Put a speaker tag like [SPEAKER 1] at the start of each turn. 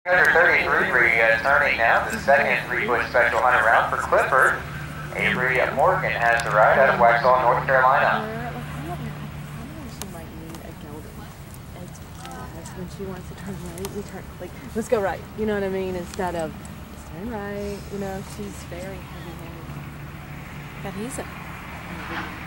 [SPEAKER 1] 133 turning now, the second 3-foot special hunter round for Clifford. Avery Morgan has the ride out of Waxhaw, North Carolina.
[SPEAKER 2] She might need a gelding. It's when she wants to turn right, we turn, like, let's go right, you know what I mean? Instead of, let's turn right, you know, she's very heavy-handed. But he's a